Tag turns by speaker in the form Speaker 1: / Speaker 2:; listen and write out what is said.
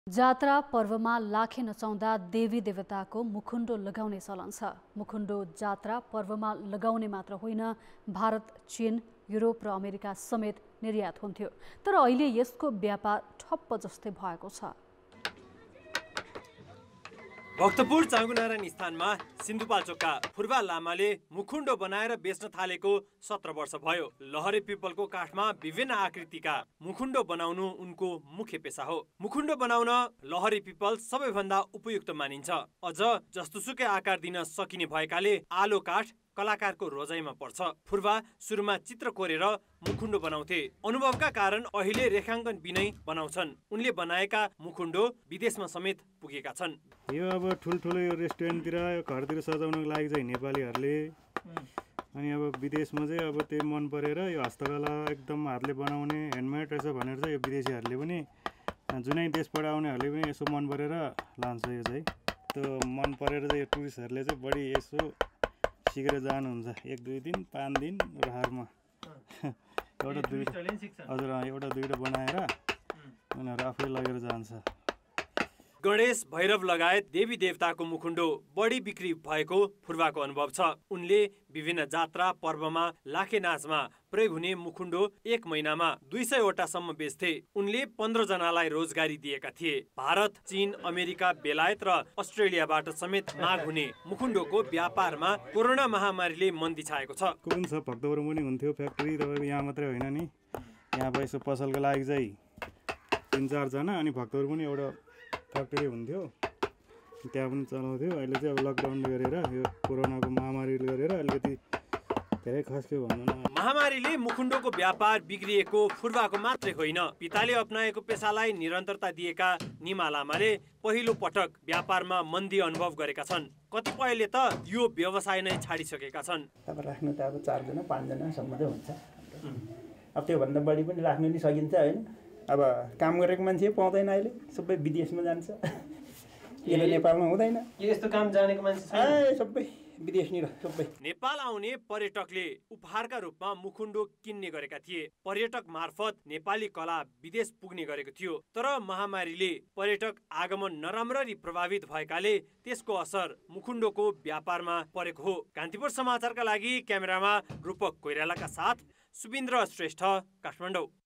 Speaker 1: जात्रा पर्वमा लाखे नचाउँदा देवी देवताको मुखुन्डो लगाउने चलन छ। मुखुन्डो जात्रा पर्वमा लगाउने मात्र होइन, भारत, चीन, युरोप र अमेरिका समेत निर्यात हुन्थ्यो। तर अहिले यसको व्यापार ठप्प जस्तै भएको छ।
Speaker 2: भक्तपुर चाँगुनारायण स्थानमा सिन्धुपाल्चोकका फुर्बा लामाले मुखुन्डो बनाएर बेच्न थालेको 17 वर्ष भयो। लहरे पिपलको काठमा विभिन्न आकृतिका मुखुन्डो बनाउनु उनको मुख्य पेशा हो। मुखुन्डो बनाउन लहरे पिपल सबैभन्दा उपयुक्त मानिन्छ। अझ जस्तोसुकै आकार दिन सकिने भएकाले आलो काठ कलाकारको रोजाइमा पर्छ। फुर्बा सुरुमा चित्र कोरेर मुखुन्डो बनाउँथे। अनुभवका कारण अहिले रेखाङ्कन बिनै बनाउँछन्। उनले बनाएका मुखुन्डो विदेशमा समेत पुगेका छन्।
Speaker 3: यो अब ठुल्ठुलो यो रेस्टुरेन्टतिर घरतिर सजाउनको लागि चाहिँ नेपालीहरूले अनि अब विदेशमा चाहिँ अब त्यो मन परेर यो हस्तकला एकदम हातले बनाउने ह्यान्डमेड रहेछ भनेर चाहिँ यो विदेशीहरूले पनि जुनै देशबाट आउनेहरूले पनि यसो मन परेर लान्छ। यो चाहिँ त्यो मन परेर चाहिँ यो टुरिस्टहरूले चाहिँ बढी यसो सिकेर जानुहुन्छ। 1-2 दिन 5 दिन राहरमा एउटा दुईटा बनाएर उनीहरू आफै लगेर जान्छ।
Speaker 2: गणेश, भैरव लगायत देवी देवताको मुखुन्डो बढी बिक्री भएको फुर्बाको अनुभव छ। उनले विभिन्न जात्रा पर्वमा लाखे नाचमा प्रयोग हुने मुखुन्डो 1 महिनामा 200 वटासम्म बेच्थे। उनले 15 जनालाई रोजगारी दिएका थिए। भारत, चीन, अमेरिका, बेलायत र अस्ट्रेलियाबाट समेत माग हुने मुखुन्डोको व्यापारमा कोरोना महामारीले मन्दी छाएको छ।
Speaker 3: कुन छ भक्तपुरमा पनि हुन्थ्यो फ्याक्ट्री, र यहाँ मात्रै होइन नि, यहाँ यसो पसलको लागि चाहिँ 3-4 जना, अनि भक्तपुर पनि एउटा फ्याक्ट्री हुन्थ्यो, त्यहाँ पनि चलाउँथ्यो। अहिले चाहिँ अब लकडाउनले गरेर यो कोरोनाको महामारीले गरेर अलिकति धेरै खस्क्यो भनौँ न।
Speaker 2: महामारीले मुखुन्डोको व्यापार बिग्रिएको फुर्बाको मात्रै होइन, पिताले अपनाएको पेसालाई निरन्तरता दिएका निमा लामाले पहिलो पटक व्यापारमा मन्दी अनुभव गरेका छन्। कतिपयले त यो व्यवसाय नै छाडिसकेका छन्।
Speaker 4: अब राख्नु त अब 4 जना 5 जनासम्म त हुन्छ। अब त्योभन्दा बढी पनि राख्नु नि सकिन्छ होइन। अब काम गरेको मान्छे पाउँदैन, अहिले सबै विदेशमा जान्छ, यसले नेपालमा हुँदैन।
Speaker 2: यस्तो काम जानेको मान्छे
Speaker 4: छैन, सबै विदेश नि सबै।
Speaker 2: नेपाल आउने पर्यटकले उपहारका रूपमा मुखुन्डो किन्ने गरेका थिए। पर्यटक मार्फत नेपाली कला विदेश पुग्ने गरेको थियो। तर महामारीले पर्यटक आगमन नराम्ररी प्रभावित भएकाले त्यसको असर मुखुन्डोको व्यापारमा परेको हो। कान्तिपुर समाचारका लागि क्यामेरामा रूपक कोइरालाका साथ सुबिन्द्र श्रेष्ठ, काठमाडौँ।